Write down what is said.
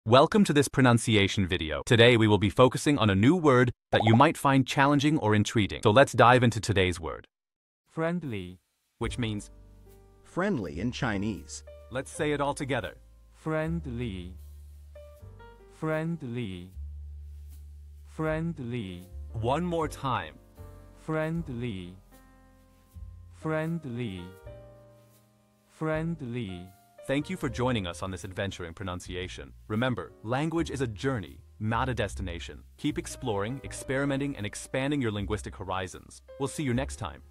Welcome to this pronunciation video. Today we will be focusing on a new word that you might find challenging or intriguing. So let's dive into today's word. Friendly. Which means, friendly in Chinese. let's say it all together. Friendly. Friendly. Friendly. One more time. Friendly. Friendly. Friendly. Thank you for joining us on this adventure in pronunciation. Remember, language is a journey, not a destination. Keep exploring, experimenting, and expanding your linguistic horizons. We'll see you next time.